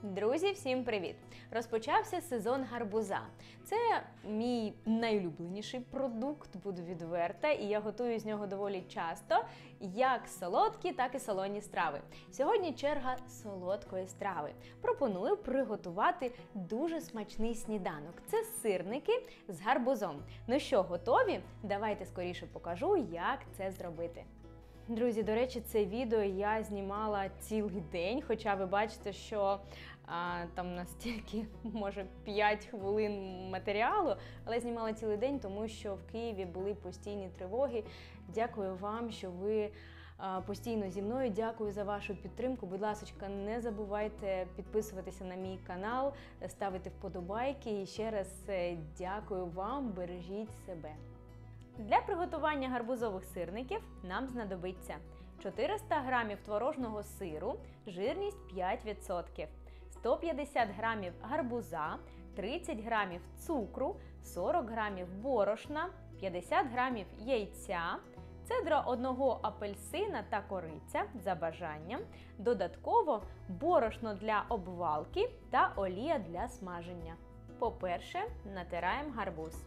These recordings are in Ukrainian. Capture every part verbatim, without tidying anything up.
Друзі, всім привіт! Розпочався сезон гарбуза. Це мій найулюбленіший продукт, буду відверта, і я готую з нього доволі часто, як солодкі, так і солоні страви. Сьогодні черга солодкої страви. Пропоную приготувати дуже смачний сніданок. Це сирники з гарбузом. Ну що, готові? Давайте скоріше покажу, як це зробити. Друзі, до речі, це відео я знімала цілий день, хоча ви бачите, що а, там настільки, може, п'ять хвилин матеріалу, але знімала цілий день, тому що в Києві були постійні тривоги. Дякую вам, що ви а, постійно зі мною, дякую за вашу підтримку. Будь ласка, не забувайте підписуватися на мій канал, ставити вподобайки і ще раз дякую вам, бережіть себе. Для приготування гарбузових сирників нам знадобиться чотириста грамів творожного сиру, жирність п'ять відсотків, сто п'ятдесят грамів гарбуза, тридцять грамів цукру, сорок грамів борошна, п'ятдесят грамів яйця, цедра одного апельсина та кориця за бажанням, додатково борошно для обвалки та олія для смаження. По-перше, натираємо гарбуз.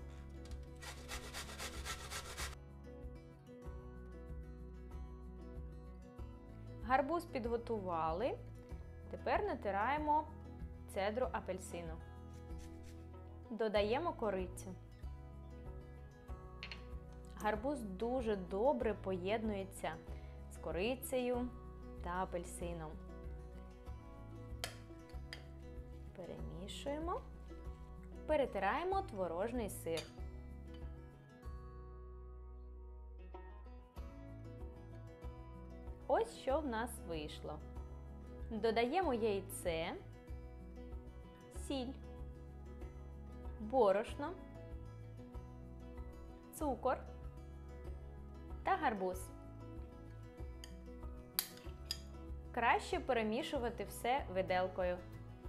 Гарбуз підготували, тепер натираємо цедру апельсину. Додаємо корицю. Гарбуз дуже добре поєднується з корицею та апельсином. Перемішуємо. Перетираємо творожний сир. Ось що в нас вийшло. Додаємо яйце, сіль, борошно, цукор та гарбуз. Краще перемішувати все виделкою.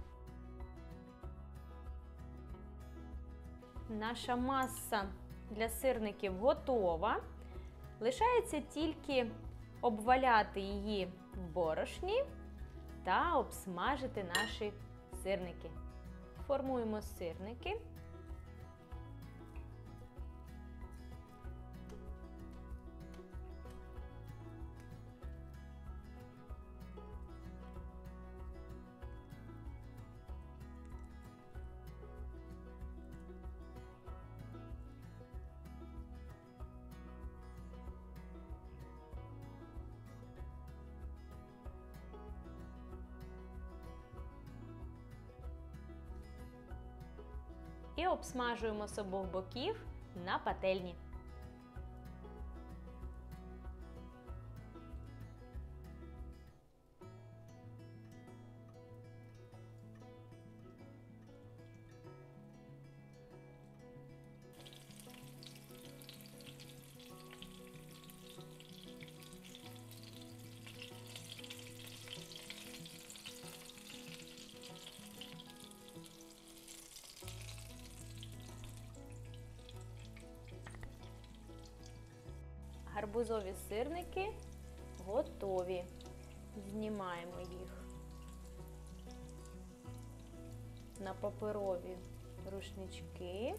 Наша маса для сирників готова. Лишається тільки обваляти її в борошні та обсмажити наші сирники. Формуємо сирники. І обсмажуємо з обох боків на пательні. Гарбузові сирники готові. Знімаємо їх на паперові рушнички.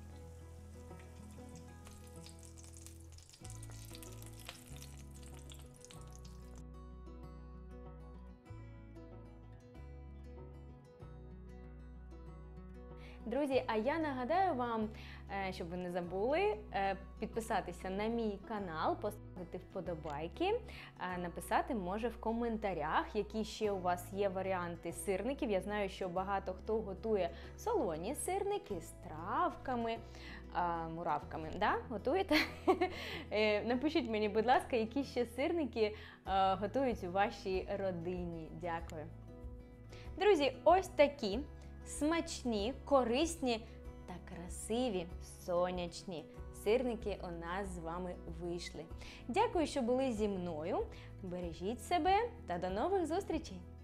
Друзі, а я нагадаю вам, щоб ви не забули, підписатися на мій канал, поставити вподобайки, написати, може, в коментарях, які ще у вас є варіанти сирників. Я знаю, що багато хто готує солоні сирники з травками, муравками. Да? Готуєте? Напишіть мені, будь ласка, які ще сирники готують у вашій родині. Дякую. Друзі, ось такі смачні, корисні та красиві сонячні сирники у нас з вами вийшли. Дякую, що були зі мною. Бережіть себе та до нових зустрічей!